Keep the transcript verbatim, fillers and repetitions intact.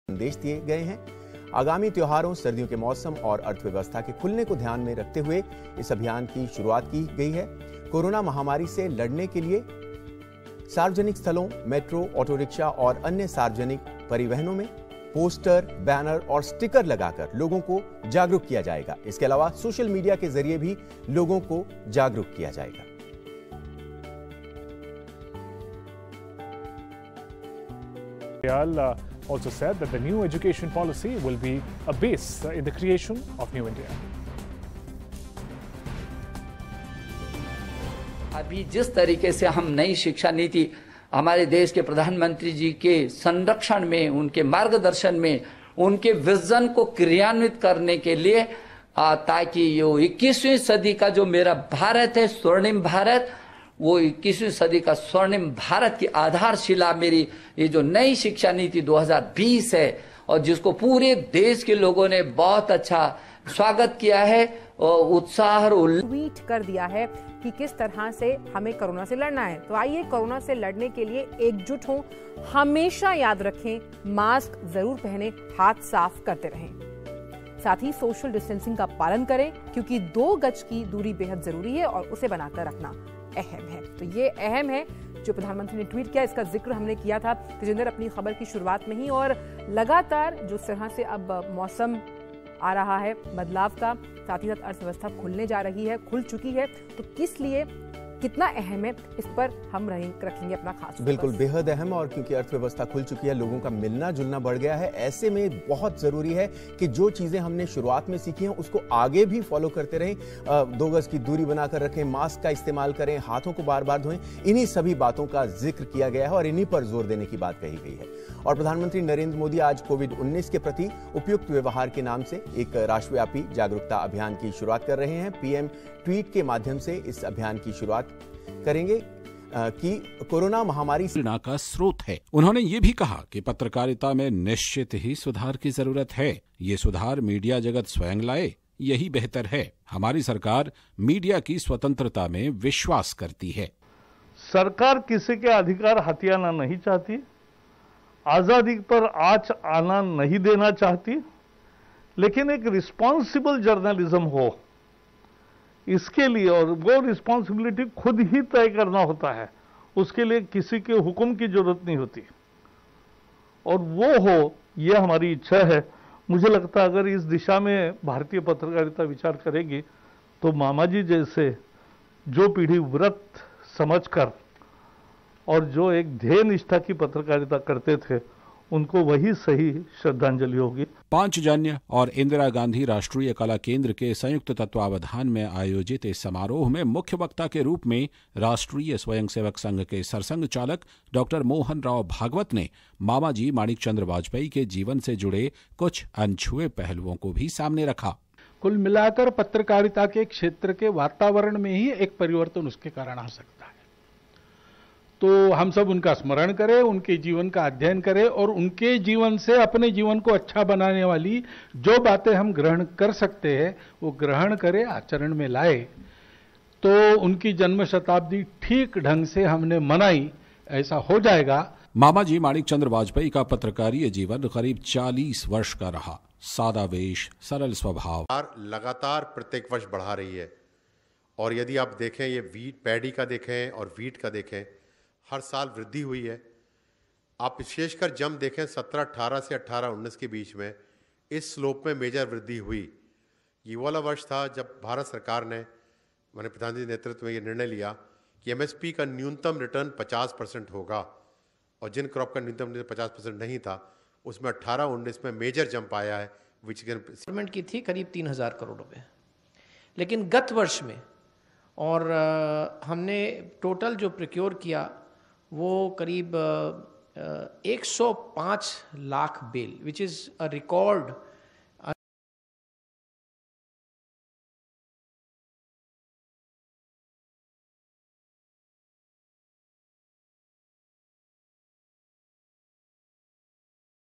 संदेश दिए गए हैं। आगामी त्योहारों, सर्दियों के मौसम और अर्थव्यवस्था के खुलने को ध्यान में रखते हुए इस अभियान की शुरुआत की गई है। कोरोना महामारी से लड़ने के लिए सार्वजनिक स्थलों, मेट्रो, ऑटो रिक्शा और अन्य सार्वजनिक परिवहनों में पोस्टर, बैनर और स्टिकर लगाकर लोगों को जागरूक किया जाएगा। इसके अलावा सोशल मीडिया के जरिए भी लोगों को जागरूक किया जाएगा। Dayal uh, also said that the new education policy will be a base uh, in the creation of New India. अभी जिस तरीके से हम नई शिक्षा नीति हमारे देश के प्रधानमंत्री जी के संरक्षण में, उनके मार्गदर्शन में, उनके विजन को क्रियान्वित करने के लिए ताकि ये इक्कीसवीं सदी का जो मेरा भारत है, स्वर्णिम भारत, वो इक्कीसवीं सदी का स्वर्णिम भारत की आधारशिला मेरी ये जो नई शिक्षा नीति दो हज़ार बीस है और जिसको पूरे देश के लोगों ने बहुत अच्छा स्वागत किया है और उत्साह और ट्वीट कर दिया है कि किस तरह से हमें कोरोना से लड़ना है। तो आइए कोरोना से लड़ने के लिए एकजुट हों। हमेशा याद रखें, मास्क जरूर पहने, हाथ साफ करते रहें। साथ ही सोशल डिस्टेंसिंग का पालन करें क्योंकि दो गज की दूरी बेहद जरूरी है और उसे बनाकर रखना अहम है। तो ये अहम है जो प्रधानमंत्री ने ट्वीट किया, इसका जिक्र हमने किया था तेजिंदर अपनी खबर की शुरुआत में ही। और लगातार जिस तरह से अब मौसम आ रहा है बदलाव का, साथ ही साथ अर्थव्यवस्था खुलने जा रही है, खुल चुकी है, तो किस लिए कितना अहम है इस पर हम रखेंगे अपना खास। बिल्कुल बेहद अहम, और क्योंकि अर्थव्यवस्था खुल चुकी है, लोगों का मिलना जुलना बढ़ गया है, ऐसे में बहुत जरूरी है कि जो चीजें हमने शुरुआत में सीखी हैं उसको आगे भी फॉलो करते रहें। दो गज की दूरी बनाकर रखें, मास्क का इस्तेमाल करें, हाथों को बार बार धोएं। इन्हीं सभी बातों का जिक्र किया गया है और इन्हीं पर जोर देने की बात कही गई है। और प्रधानमंत्री नरेंद्र मोदी आज कोविड उन्नीस के प्रति उपयुक्त व्यवहार के नाम से एक राष्ट्रव्यापी जागरूकता अभियान की शुरुआत कर रहे हैं। पीएम ट्वीट के माध्यम से इस अभियान की शुरुआत करेंगे कि कोरोना महामारी प्रेरणा का स्रोत है। उन्होंने ये भी कहा कि पत्रकारिता में निश्चित ही सुधार की जरूरत है। ये सुधार मीडिया जगत स्वयं लाए, यही बेहतर है। हमारी सरकार मीडिया की स्वतंत्रता में विश्वास करती है। सरकार किसी के अधिकार हथियाना नहीं चाहती, आजादी पर आंच आना नहीं देना चाहती, लेकिन एक रिस्पॉन्सिबल जर्नलिज्म हो, इसके लिए, और वो रिस्पॉन्सिबिलिटी खुद ही तय करना होता है, उसके लिए किसी के हुक्म की जरूरत नहीं होती, और वो हो, ये हमारी इच्छा है। मुझे लगता है अगर इस दिशा में भारतीय पत्रकारिता विचार करेगी तो मामाजी जैसे जो पीढ़ी व्रत समझकर और जो एक ध्येय निष्ठा की पत्रकारिता करते थे, उनको वही सही श्रद्धांजलि होगी। पांचजन्य और इंदिरा गांधी राष्ट्रीय कला केंद्र के संयुक्त तत्वावधान में आयोजित इस समारोह में मुख्य वक्ता के रूप में राष्ट्रीय स्वयंसेवक संघ के सरसंघ चालक डॉक्टर मोहन राव भागवत ने मामाजी माणिकचंद्र वाजपेयी के जीवन से जुड़े कुछ अनछुए पहलुओं को भी सामने रखा। कुल मिलाकर पत्रकारिता के क्षेत्र के वातावरण में ही एक परिवर्तन उसके कारण आ सकता है। तो हम सब उनका स्मरण करें, उनके जीवन का अध्ययन करें और उनके जीवन से अपने जीवन को अच्छा बनाने वाली जो बातें हम ग्रहण कर सकते हैं वो ग्रहण करें, आचरण में लाए, तो उनकी जन्म शताब्दी ठीक ढंग से हमने मनाई, ऐसा हो जाएगा। मामाजी माणिकचंद्र वाजपेयी का पत्रकारीय जीवन करीब चालीस वर्ष का रहा। सादा वेश, सरल स्वभाव लगातार प्रत्येक वर्ष बढ़ा रही है। और यदि आप देखें, ये वीट पैडी का देखें और वीट का देखें, हर साल वृद्धि हुई है। आप विशेषकर जम देखें सत्रह अठारह से अठारह उन्नीस के बीच में इस स्लोप में मेजर वृद्धि हुई। ये वाला वर्ष था जब भारत सरकार ने, मैंने प्रधानमंत्री के नेतृत्व में ये निर्णय लिया कि एमएसपी का न्यूनतम रिटर्न पचास परसेंट होगा, और जिन क्रॉप का न्यूनतम रिटर्न पचास परसेंट नहीं था उसमें अट्ठारह उन्नीस में मेजर जंप आया है। विच गवर्नमेंट की थी करीब तीन हजार करोड़ रुपए, लेकिन गत वर्ष में और हमने टोटल जो प्रोक्योर किया वो करीब एक सौ पाँच lakh bale, which is a record